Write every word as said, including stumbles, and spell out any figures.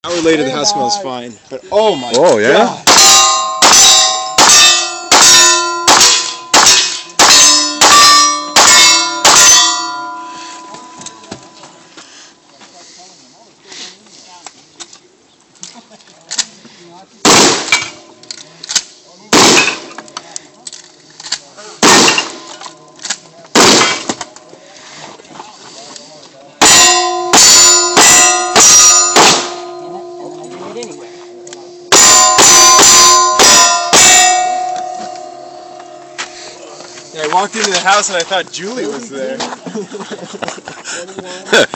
Hour later, the house smells fine. But oh my Oh, yeah? god! Yeah, I walked into the house and I thought Julie was there.